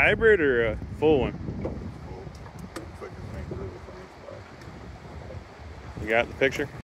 hybrid or a full one? You got the picture?